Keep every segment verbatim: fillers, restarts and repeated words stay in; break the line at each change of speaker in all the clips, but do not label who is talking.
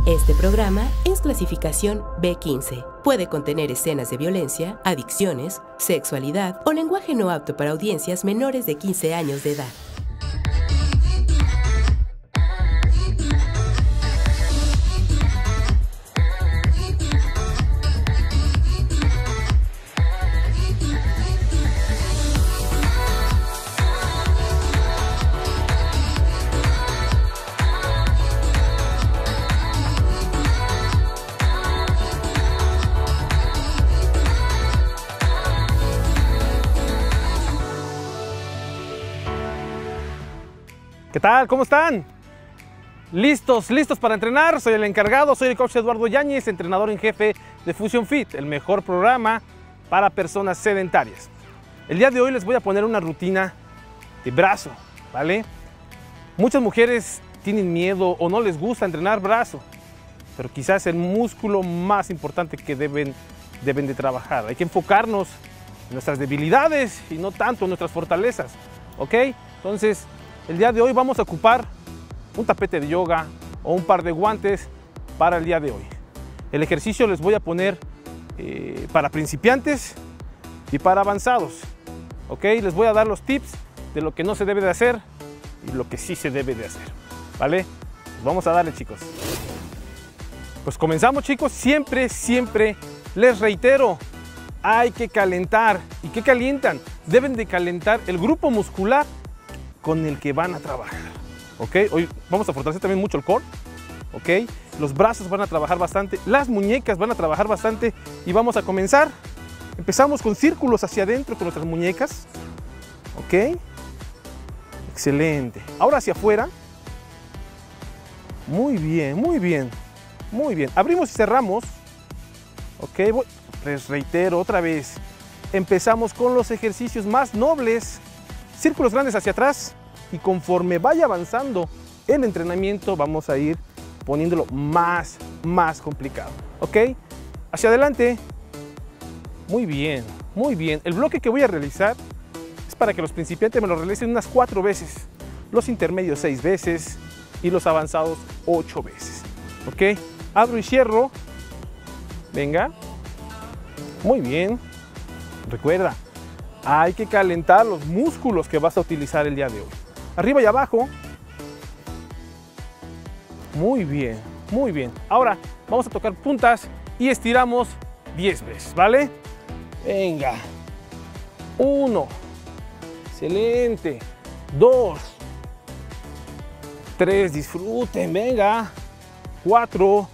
Este programa es clasificación B quince. Puede contener escenas de violencia, adicciones, sexualidad o lenguaje no apto para audiencias menores de quince años de edad.
¿Qué tal? ¿Cómo están? ¿Listos? ¿Listos para entrenar? Soy el encargado, soy el coach Eduardo Yáñez, entrenador en jefe de Fusion Fit, el mejor programa para personas sedentarias. El día de hoy les voy a poner una rutina de brazo, ¿vale? Muchas mujeres tienen miedo o no les gusta entrenar brazo, pero quizás es el músculo más importante que deben, deben de trabajar. Hay que enfocarnos en nuestras debilidades y no tanto en nuestras fortalezas, ¿ok? Entonces, el día de hoy vamos a ocupar un tapete de yoga o un par de guantes para el día de hoy. El ejercicio les voy a poner eh, para principiantes y para avanzados. ¿Ok? Les voy a dar los tips de lo que no se debe de hacer y lo que sí se debe de hacer. ¿Vale? Pues vamos a darle, chicos. Pues comenzamos, chicos. Siempre, siempre les reitero, hay que calentar. ¿Y qué calientan? Deben de calentar el grupo muscular con el que van a trabajar, ¿ok? Hoy vamos a fortalecer también mucho el core, ¿ok? Los brazos van a trabajar bastante, las muñecas van a trabajar bastante y vamos a comenzar. Empezamos con círculos hacia adentro con nuestras muñecas, ¿ok? Excelente. Ahora hacia afuera. Muy bien, muy bien, muy bien. Abrimos y cerramos, ¿ok? Les reitero otra vez, empezamos con los ejercicios más nobles. Círculos grandes hacia atrás y conforme vaya avanzando el entrenamiento vamos a ir poniéndolo más, más complicado, ¿ok? Hacia adelante. Muy bien, muy bien. El bloque que voy a realizar es para que los principiantes me lo realicen unas cuatro veces, los intermedios seis veces y los avanzados ocho veces, ¿ok? Abro y cierro. Venga. Muy bien. Recuerda, hay que calentar los músculos que vas a utilizar el día de hoy. Arriba y abajo. Muy bien, muy bien. Ahora vamos a tocar puntas y estiramos diez veces, ¿vale? Venga. Uno. Excelente. Dos. Tres. Disfruten. Venga. Cuatro.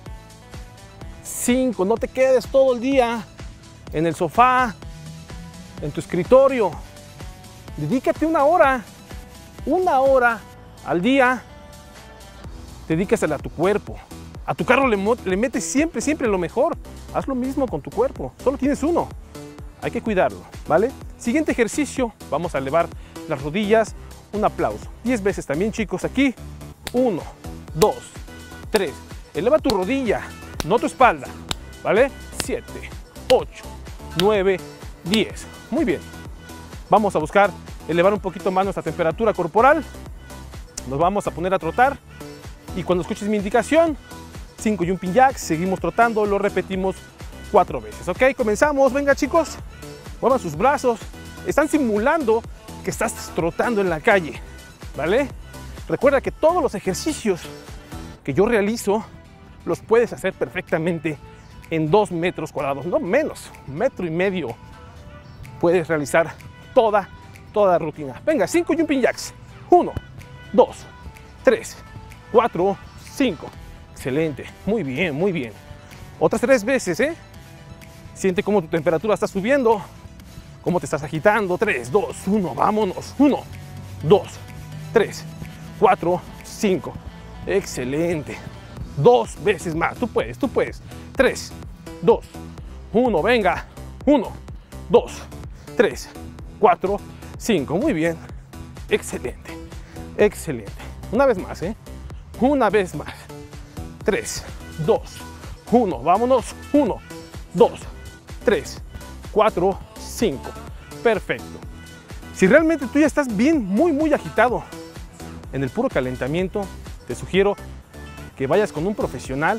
Cinco. No te quedes todo el día en el sofá, en tu escritorio. Dedícate una hora, una hora al día. Dedícasela a tu cuerpo. A tu carro le, le metes siempre, siempre lo mejor. Haz lo mismo con tu cuerpo. Solo tienes uno. Hay que cuidarlo, ¿vale? Siguiente ejercicio. Vamos a elevar las rodillas. Un aplauso. diez veces también, chicos. Aquí. Uno, dos, tres. Eleva tu rodilla, no tu espalda, ¿vale? Siete, ocho, nueve, diez. Muy bien. Vamos a buscar elevar un poquito más nuestra temperatura corporal. Nos vamos a poner a trotar. Y cuando escuches mi indicación, cinco jumping jacks, seguimos trotando, lo repetimos cuatro veces. ¿Ok? Comenzamos. Venga, chicos. Muevan sus brazos. Están simulando que estás trotando en la calle, ¿vale? Recuerda que todos los ejercicios que yo realizo los puedes hacer perfectamente en dos metros cuadrados, no menos, un metro y medio. Puedes realizar toda, toda la rutina. Venga, cinco jumping jacks. Uno, dos, tres, cuatro, cinco. Excelente. Muy bien, muy bien. Otras tres veces, ¿eh? Siente cómo tu temperatura está subiendo, cómo te estás agitando. Tres, dos, uno. Vámonos. Uno, dos, tres, cuatro, cinco. Excelente. Dos veces más. Tú puedes, tú puedes. Tres, dos, uno. Venga. Uno, dos, tres, cuatro, cinco. Muy bien. Excelente. Excelente. Una vez más, ¿eh? Una vez más. Tres, dos, uno. Vámonos. Uno, dos, tres, cuatro, cinco. Perfecto. Si realmente tú ya estás bien, muy, muy agitado en el puro calentamiento, te sugiero que vayas con un profesional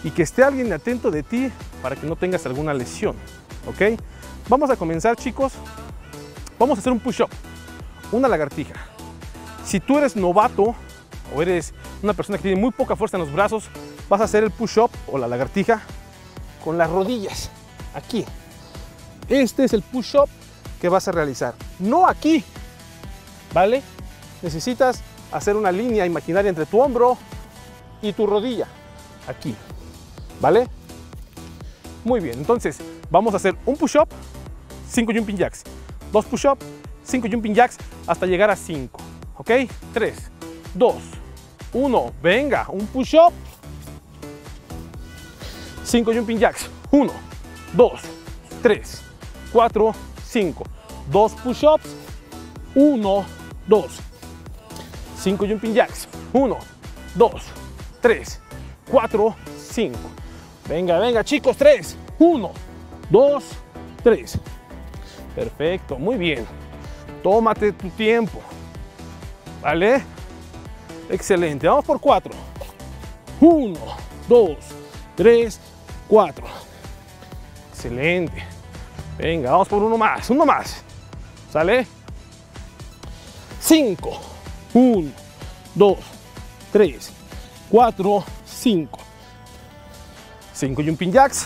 y que esté alguien atento de ti para que no tengas alguna lesión, ¿ok? Vamos a comenzar, chicos. Vamos a hacer un push-up, una lagartija. Si tú eres novato o eres una persona que tiene muy poca fuerza en los brazos, vas a hacer el push-up o la lagartija con las rodillas, aquí. Este es el push-up que vas a realizar, no aquí, ¿vale? Necesitas hacer una línea imaginaria entre tu hombro y tu rodilla, aquí, ¿vale? Muy bien, entonces vamos a hacer un push-up, cinco jumping jacks, dos push-up, cinco jumping jacks hasta llegar a cinco, ¿ok? tres, dos, uno, venga, un push-up, cinco jumping jacks, uno, dos, tres, cuatro, cinco, dos push-ups, uno, dos, cinco jumping jacks, uno, dos, tres, cuatro, cinco. Venga, venga, chicos, tres, uno, dos, tres. Perfecto, muy bien. Tómate tu tiempo, ¿vale? Excelente, vamos por cuatro. uno, dos, tres, cuatro. Excelente. Venga, vamos por uno más, uno más. ¿Sale? cinco, uno, dos, tres, cuatro, cinco. cinco jumping jacks.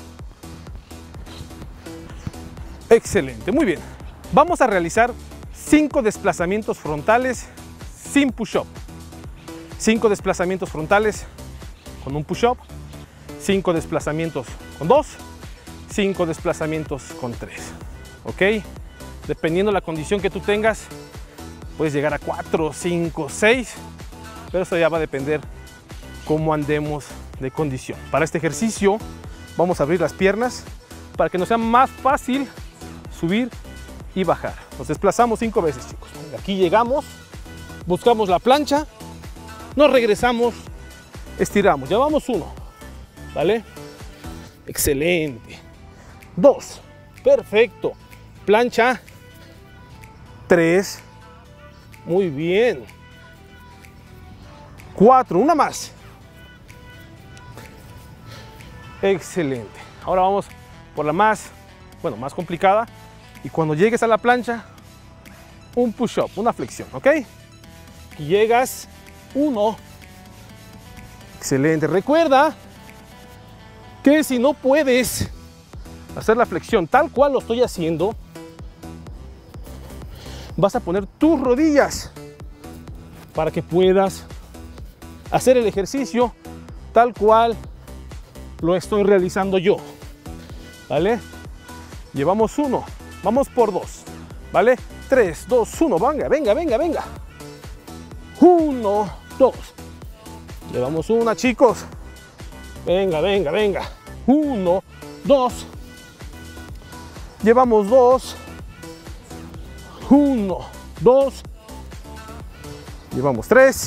Excelente, muy bien. Vamos a realizar cinco desplazamientos frontales sin push-up. cinco desplazamientos frontales con un push-up. cinco desplazamientos con dos. cinco desplazamientos con tres. ¿Ok? Dependiendo de la condición que tú tengas, puedes llegar a cuatro, cinco, seis. Pero eso ya va a depender cómo andemos de condición. Para este ejercicio vamos a abrir las piernas para que nos sea más fácil subir y bajar. Nos desplazamos cinco veces, chicos. Aquí llegamos, buscamos la plancha, nos regresamos, estiramos. Ya vamos uno, ¿vale? Excelente. Dos, perfecto. Plancha. Tres, muy bien. Cuatro, una más. Excelente. Ahora vamos por la más, bueno, más complicada. Y cuando llegues a la plancha, un push-up, una flexión, ¿ok? Aquí llegas, uno. Excelente. Recuerda que si no puedes hacer la flexión tal cual lo estoy haciendo, vas a poner tus rodillas para que puedas hacer el ejercicio tal cual lo estoy realizando yo, ¿vale? Llevamos uno, vamos por dos, ¿vale? Tres, dos, uno, venga, venga, venga, venga. Uno, dos. Llevamos una, chicos. Venga, venga, venga. Uno, dos. Llevamos dos. Uno, dos. Llevamos tres.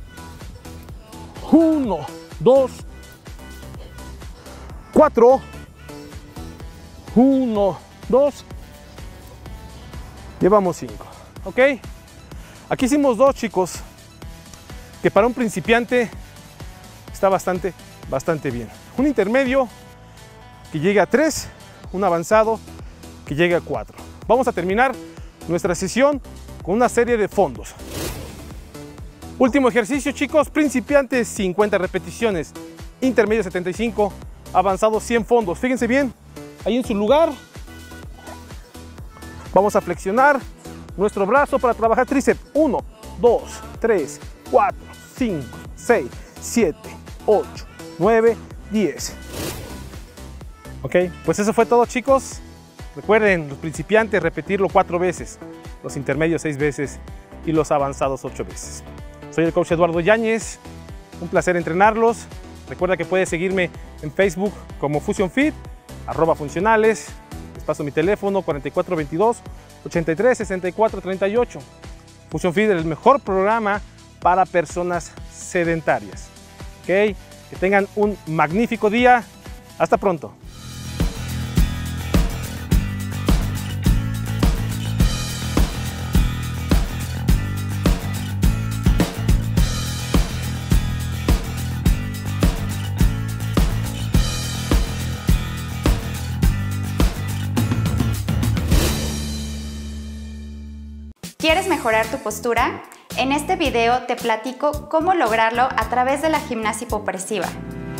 Uno, dos. Cuatro. Uno, dos. Llevamos cinco. ¿Ok? Aquí hicimos dos, chicos, que para un principiante está bastante, bastante bien. Un intermedio que llegue a tres, un avanzado que llegue a cuatro. Vamos a terminar nuestra sesión con una serie de fondos. Último ejercicio, chicos, principiante cincuenta repeticiones, intermedio setenta y cinco, avanzado cien fondos. Fíjense bien, ahí en su lugar. Vamos a flexionar nuestro brazo para trabajar tríceps. uno, dos, tres, cuatro, cinco, seis, siete, ocho, nueve, diez. Ok, pues eso fue todo, chicos. Recuerden, los principiantes, repetirlo cuatro veces, los intermedios seis veces y los avanzados ocho veces. Soy el coach Eduardo Yáñez, un placer entrenarlos. Recuerda que puedes seguirme en Facebook como Fusion Fit, arroba funcionales. Les paso mi teléfono cuarenta y cuatro veintidós, ochenta y tres, sesenta y cuatro, treinta y ocho. Fusion Fit es el mejor programa para personas sedentarias. Ok, que tengan un magnífico día. Hasta pronto.
¿Quieres mejorar tu postura? En este video te platico cómo lograrlo a través de la gimnasia hipopresiva.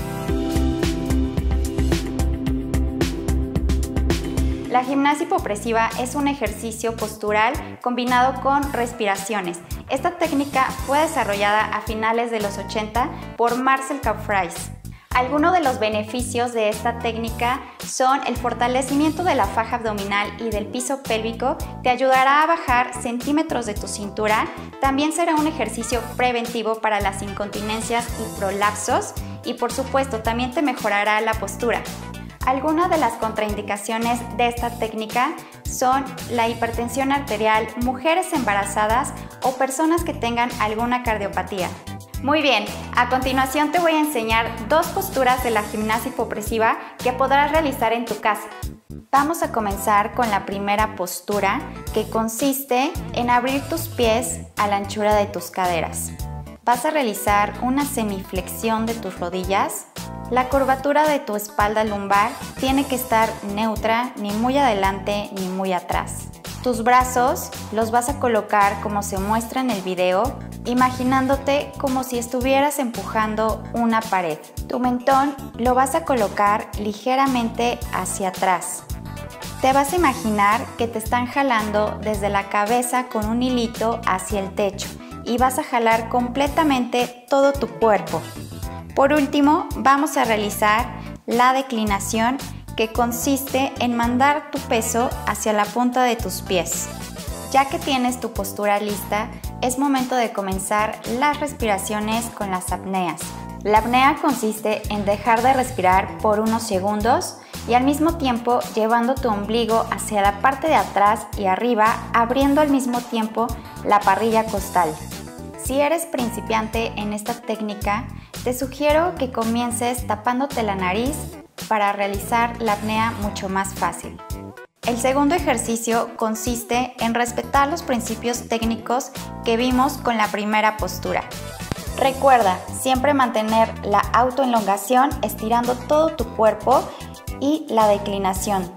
La gimnasia hipopresiva es un ejercicio postural combinado con respiraciones. Esta técnica fue desarrollada a finales de los ochenta por Marcel Kaufreis. Algunos de los beneficios de esta técnica son el fortalecimiento de la faja abdominal y del piso pélvico, te ayudará a bajar centímetros de tu cintura, también será un ejercicio preventivo para las incontinencias y prolapsos y por supuesto también te mejorará la postura. Algunas de las contraindicaciones de esta técnica son la hipertensión arterial, mujeres embarazadas o personas que tengan alguna cardiopatía. Muy bien, a continuación te voy a enseñar dos posturas de la gimnasia hipopresiva que podrás realizar en tu casa. Vamos a comenzar con la primera postura, que consiste en abrir tus pies a la anchura de tus caderas. Vas a realizar una semiflexión de tus rodillas. La curvatura de tu espalda lumbar tiene que estar neutra, ni muy adelante ni muy atrás. Tus brazos los vas a colocar como se muestra en el video, imaginándote como si estuvieras empujando una pared. Tu mentón lo vas a colocar ligeramente hacia atrás. Te vas a imaginar que te están jalando desde la cabeza con un hilito hacia el techo y vas a jalar completamente todo tu cuerpo. Por último, vamos a realizar la declinación, que consiste en mandar tu peso hacia la punta de tus pies. Ya que tienes tu postura lista, es momento de comenzar las respiraciones con las apneas. La apnea consiste en dejar de respirar por unos segundos y al mismo tiempo llevando tu ombligo hacia la parte de atrás y arriba, abriendo al mismo tiempo la parrilla costal. Si eres principiante en esta técnica, te sugiero que comiences tapándote la nariz para realizar la apnea mucho más fácil. El segundo ejercicio consiste en respetar los principios técnicos que vimos con la primera postura. Recuerda siempre mantener la autoelongación estirando todo tu cuerpo y la declinación.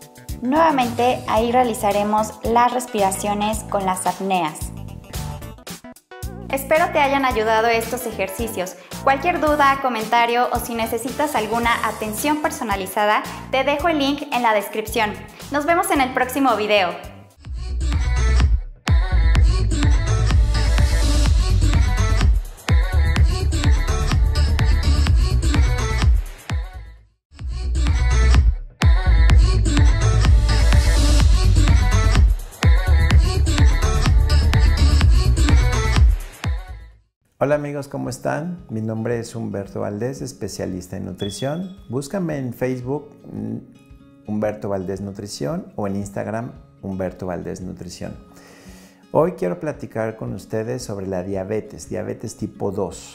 Nuevamente ahí realizaremos las respiraciones con las apneas. Espero te hayan ayudado estos ejercicios. Cualquier duda, comentario o si necesitas alguna atención personalizada, te dejo el link en la descripción. Nos vemos en el próximo video.
Hola amigos, ¿cómo están? Mi nombre es Humberto Valdés, especialista en nutrición. Búscame en Facebook Humberto Valdés Nutrición o en Instagram Humberto Valdés Nutrición. Hoy quiero platicar con ustedes sobre la diabetes, diabetes tipo dos.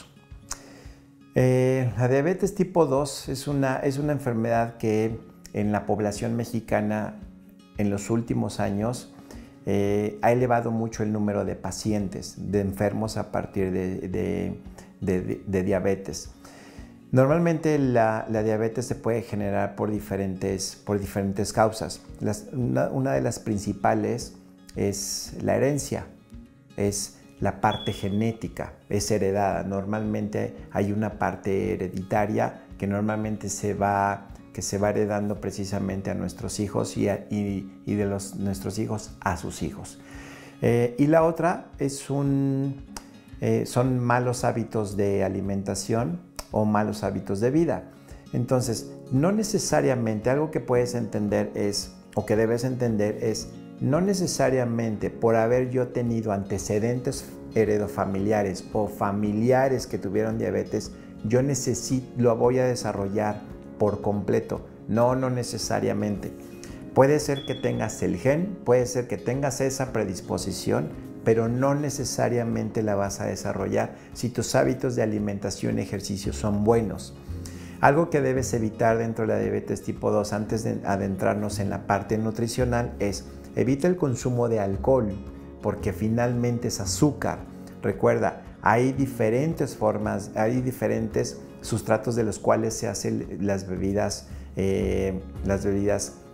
Eh, la diabetes tipo dos es una, es una enfermedad que en la población mexicana en los últimos años Eh, ha elevado mucho el número de pacientes, de enfermos a partir de, de, de, de diabetes. Normalmente la, la diabetes se puede generar por diferentes, por diferentes causas. Las, una, una de las principales es la herencia, es la parte genética, es heredada. Normalmente hay una parte hereditaria que normalmente se va que se va heredando precisamente a nuestros hijos y, a, y, y de los, nuestros hijos a sus hijos. Eh, y la otra es un, eh, son malos hábitos de alimentación o malos hábitos de vida. Entonces, no necesariamente, algo que puedes entender es, o que debes entender es, no necesariamente por haber yo tenido antecedentes heredofamiliares o familiares que tuvieron diabetes, yo necesito, lo voy a desarrollar por completo. No, no necesariamente. Puede ser que tengas el gen, puede ser que tengas esa predisposición, pero no necesariamente la vas a desarrollar si tus hábitos de alimentación y ejercicio son buenos. Algo que debes evitar dentro de la diabetes tipo dos antes de adentrarnos en la parte nutricional es evita el consumo de alcohol, porque finalmente es azúcar. Recuerda, hay diferentes formas, hay diferentes sustratos de los cuales se hacen las bebidas, eh, las bebidas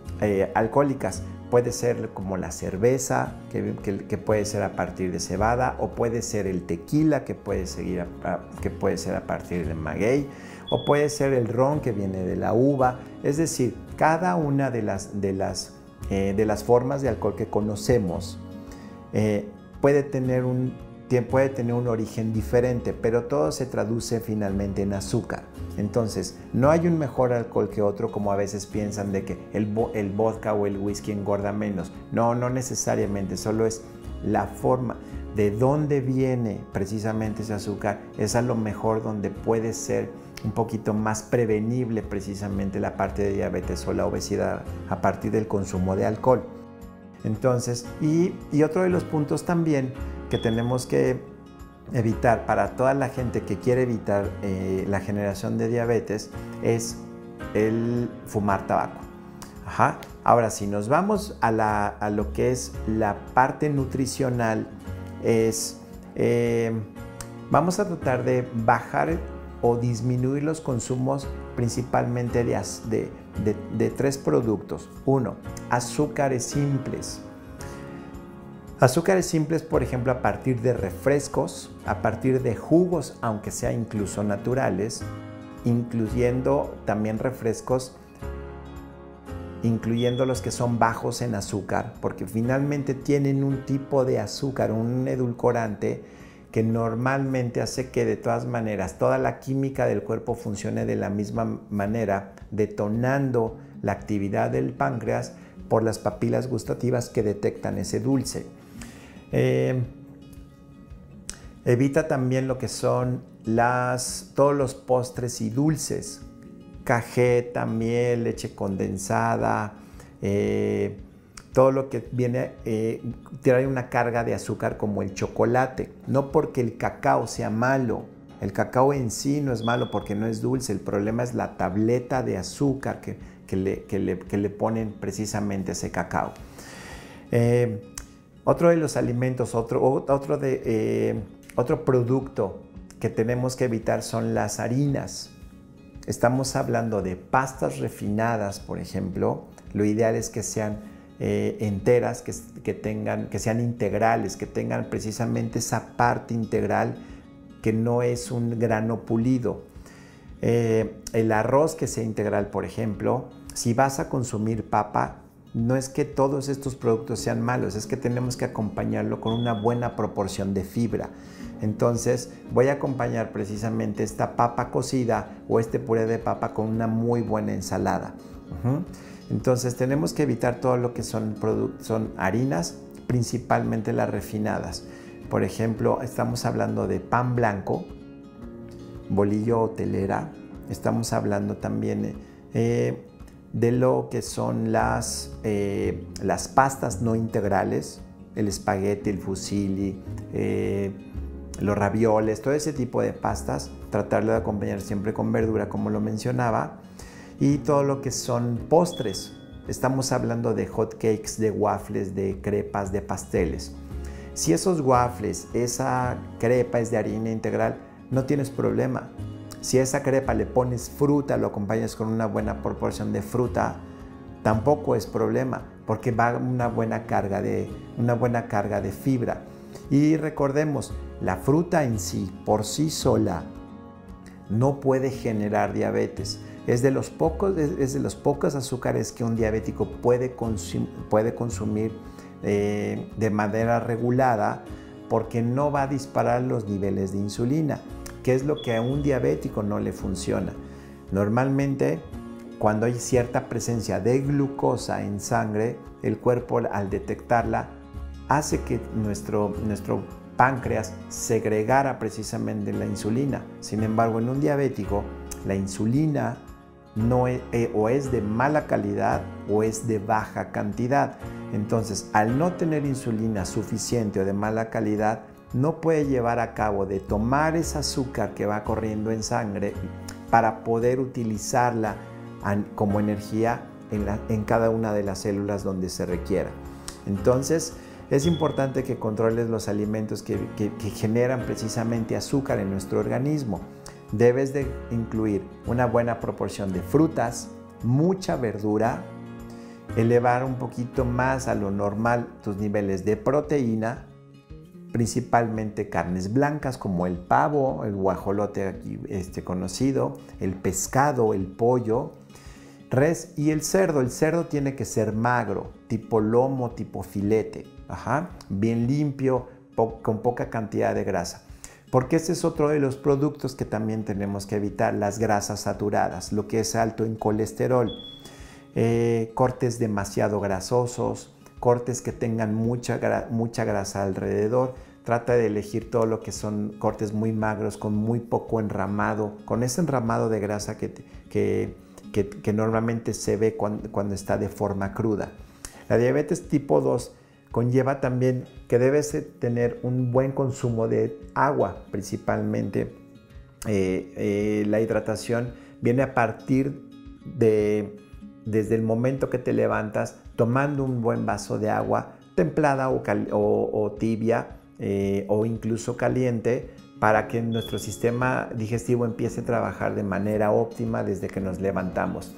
eh, alcohólicas. Puede ser como la cerveza, que, que, que puede ser a partir de cebada, o puede ser el tequila, que puede, seguir a, a, que puede ser a partir de maguey, o puede ser el ron, que viene de la uva. Es decir, cada una de las, de las, eh, de las formas de alcohol que conocemos eh, puede tener un puede tener un origen diferente, pero todo se traduce finalmente en azúcar. Entonces, no hay un mejor alcohol que otro, como a veces piensan de que el, el vodka o el whisky engorda menos. No, no necesariamente, solo es la forma de dónde viene precisamente ese azúcar, es a lo mejor donde puede ser un poquito más prevenible precisamente la parte de diabetes o la obesidad a partir del consumo de alcohol. Entonces, y, y otro de los puntos también que tenemos que evitar para toda la gente que quiere evitar eh, la generación de diabetes es el fumar tabaco. Ajá. Ahora, si nos vamos a, la, a lo que es la parte nutricional, es, eh, vamos a tratar de bajar o disminuir los consumos principalmente de, de, de, de tres productos. Uno, azúcares simples. Azúcares simples, por ejemplo, a partir de refrescos, a partir de jugos, aunque sea incluso naturales, incluyendo también refrescos, incluyendo los que son bajos en azúcar, porque finalmente tienen un tipo de azúcar, un edulcorante, que normalmente hace que de todas maneras toda la química del cuerpo funcione de la misma manera, detonando la actividad del páncreas por las papilas gustativas que detectan ese dulce. Eh, evita también lo que son las, todos los postres y dulces, cajeta, miel, leche condensada, eh, todo lo que viene eh, trae una carga de azúcar como el chocolate. No porque el cacao sea malo, el cacao en sí no es malo porque no es dulce, el problema es la tableta de azúcar que, que, le, que, le, que le ponen precisamente ese cacao. Eh, Otro de los alimentos, otro, otro, de, eh, otro producto que tenemos que evitar son las harinas. Estamos hablando de pastas refinadas, por ejemplo. Lo ideal es que sean eh, enteras, que, que, tengan, que sean integrales, que tengan precisamente esa parte integral que no es un grano pulido. Eh, el arroz que sea integral, por ejemplo. Si vas a consumir papa, no es que todos estos productos sean malos, es que tenemos que acompañarlo con una buena proporción de fibra. Entonces voy a acompañar precisamente esta papa cocida o este puré de papa con una muy buena ensalada. Uh-huh. Entonces tenemos que evitar todo lo que son, son harinas, principalmente las refinadas. Por ejemplo, estamos hablando de pan blanco, bolillo o telera, estamos hablando también eh, de lo que son las, eh, las pastas no integrales, el espagueti, el fusilli, eh, los ravioles, todo ese tipo de pastas, tratarlo de acompañar siempre con verdura, como lo mencionaba, y todo lo que son postres. Estamos hablando de hot cakes, de waffles, de crepas, de pasteles. Si esos waffles, esa crepa es de harina integral, no tienes problema. Si a esa crepa le pones fruta, lo acompañas con una buena proporción de fruta, tampoco es problema, porque va una buena carga de, una buena carga de fibra. Y recordemos, la fruta en sí, por sí sola, no puede generar diabetes. Es de los pocos, es de los pocos azúcares que un diabético puede, consum, puede consumir eh, de manera regulada, porque no va a disparar los niveles de insulina, que es lo que a un diabético no le funciona. Normalmente, cuando hay cierta presencia de glucosa en sangre, el cuerpo al detectarla hace que nuestro, nuestro páncreas segregara precisamente la insulina. Sin embargo, en un diabético, la insulina no es, eh, o es de mala calidad o es de baja cantidad. Entonces, al no tener insulina suficiente o de mala calidad, no puede llevar a cabo de tomar ese azúcar que va corriendo en sangre para poder utilizarla como energía en, la, en cada una de las células donde se requiera. Entonces, es importante que controles los alimentos que, que, que generan precisamente azúcar en nuestro organismo. Debes de incluir una buena proporción de frutas, mucha verdura elevar un poquito más a lo normal tus niveles de proteína, principalmente carnes blancas como el pavo, el guajolote aquí este, conocido, el pescado, el pollo, res y el cerdo. El cerdo tiene que ser magro, tipo lomo, tipo filete, ajá, bien limpio, po- con poca cantidad de grasa. Porque este es otro de los productos que también tenemos que evitar, las grasas saturadas, lo que es alto en colesterol, eh, cortes demasiado grasosos, cortes que tengan mucha, gra mucha grasa alrededor. Trata de elegir todo lo que son cortes muy magros, con muy poco enramado, con ese enramado de grasa que, que, que, que normalmente se ve cuando, cuando está de forma cruda. La diabetes tipo dos conlleva también que debes tener un buen consumo de agua, principalmente. Eh, eh, la hidratación viene a partir de, desde el momento que te levantas, tomando un buen vaso de agua templada o, o, o tibia eh, o incluso caliente, para que nuestro sistema digestivo empiece a trabajar de manera óptima desde que nos levantamos.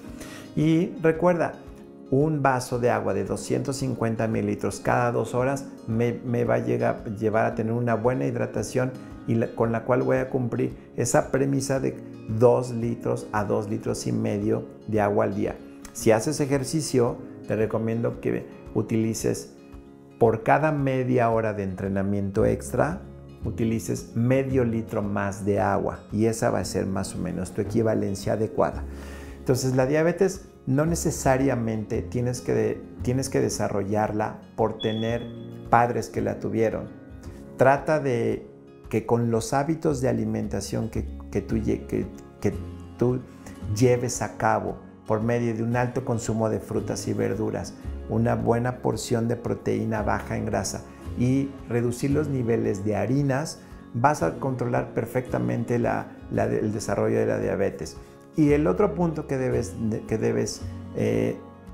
Y recuerda, un vaso de agua de doscientos cincuenta mililitros cada dos horas me, me va a llegar, llevar a tener una buena hidratación y la, con la cual voy a cumplir esa premisa de dos litros a dos litros y medio de agua al día. Si haces ejercicio, te recomiendo que utilices por cada media hora de entrenamiento extra, utilices medio litro más de agua y esa va a ser más o menos tu equivalencia adecuada. Entonces, la diabetes no necesariamente tienes que, de, tienes que desarrollarla por tener padres que la tuvieron. Trata de que con los hábitos de alimentación que, que, tú, que, que tú lleves a cabo por medio de un alto consumo de frutas y verduras, una buena porción de proteína baja en grasa y reducir los niveles de harinas, vas a controlar perfectamente la, la, el desarrollo de la diabetes. Y el otro punto que debes, que debes eh,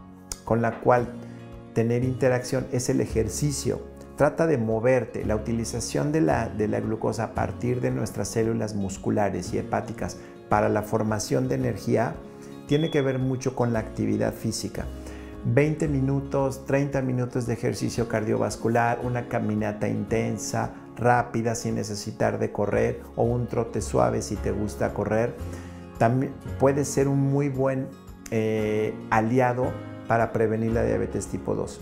con la cual tener interacción es el ejercicio. Trata de moverte. La utilización de la, de la glucosa a partir de nuestras células musculares y hepáticas para la formación de energía tiene que ver mucho con la actividad física. veinte minutos, treinta minutos de ejercicio cardiovascular, una caminata intensa, rápida sin necesitar de correr, o un trote suave si te gusta correr. También puede ser un muy buen eh, aliado para prevenir la diabetes tipo dos.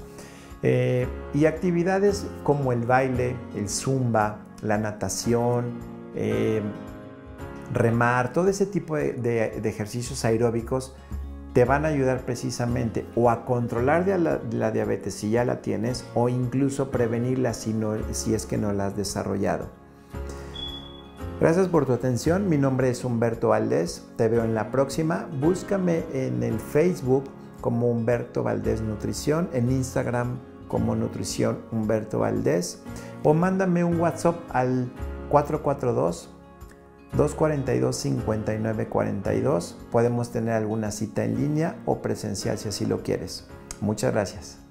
Eh, y actividades como el baile, el zumba, la natación, eh, remar, todo ese tipo de, de, de ejercicios aeróbicos te van a ayudar precisamente o a controlar la, la diabetes si ya la tienes, o incluso prevenirla si, no, si es que no la has desarrollado. Gracias por tu atención. Mi nombre es Humberto Valdés. Te veo en la próxima. Búscame en el Facebook como Humberto Valdés Nutrición, en Instagram como Nutrición Humberto Valdés, o mándame un WhatsApp al cuatro cuatro dos, dos cuatro dos, cinco nueve cuatro dos. Podemos tener alguna cita en línea o presencial si así lo quieres. Muchas gracias.